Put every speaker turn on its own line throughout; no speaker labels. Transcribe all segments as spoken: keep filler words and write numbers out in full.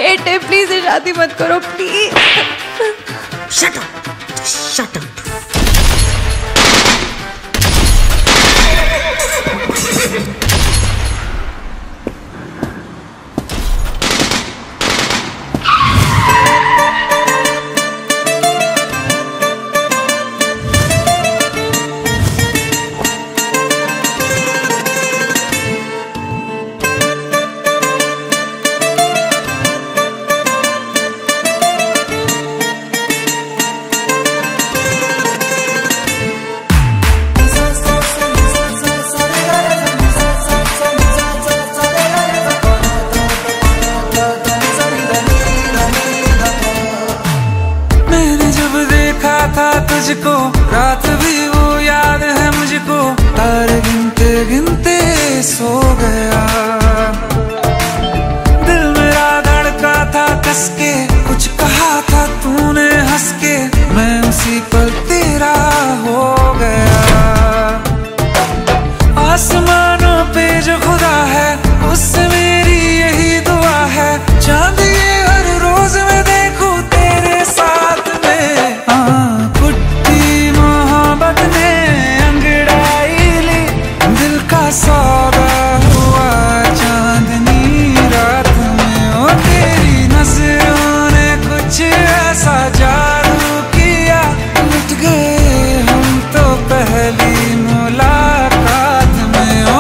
Hate है, please ये शादी मत करो please.
Shut up, shut up.
तुझको रात भी वो याद है मुझको, तारे गिनते गिनते सो गया। दिल मेरा धड़का था कस के, कुछ कहा था तूने हंस के, मैं उसी पल तेरा हो गया। आसमानों पे जो खुदा है उससे मेरी यही दुआ है, चांद ये हर रोज मैं देखूं तेरे साथ में। हाँ सौदा हुआ चांदनी रात में, ओ तेरी नजरों ने कुछ ऐसा जादू किया, लुट गए हम तो पहली मुलाकात में। ओ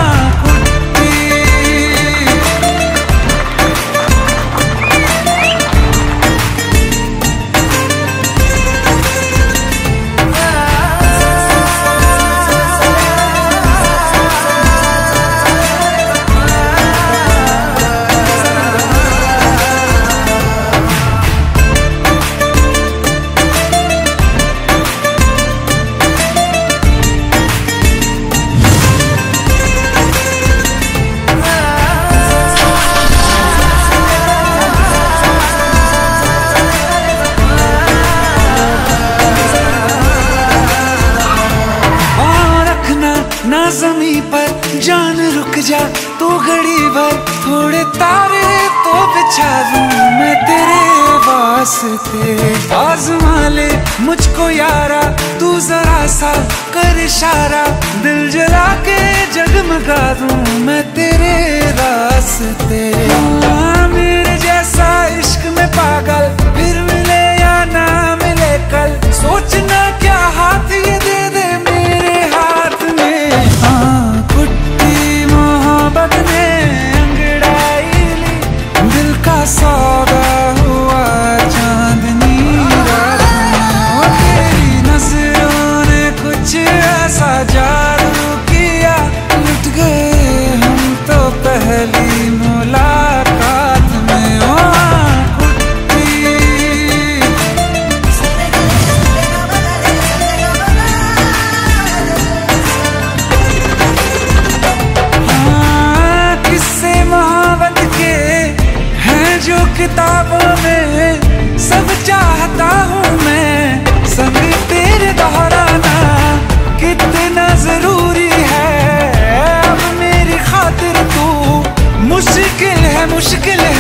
ना ज़मीं पर जान रुक जा तू घड़ी भर, थोड़े तारे तो बिछा दूं मैं तेरे वास्ते। आज़मा ले मुझको यारा तू जरा सा कर इशारा, दिल जला के जगमगा दूं मैं तेरे रास्ते। मेरे जैसा इश्क में पागल फिर मिले या ना मिले कल, सोचना क्या हाथ ये दे दे मेरे हाथ में। हाँ कुट्टी मोहब्बत ने अंगड़ाई ली, दिल का सौदा हुआ चांदनी रात में, ओ तेरी नजरों ने कुछ ऐसा जादू किया, लुट गए हम तो पहली मुलाकात में। ओ किताबों में सब चाहता हूँ मैं, संग तेरे दोहराना कितना जरूरी है। अब मेरी खातिर तू मुश्किल है मुश्किल है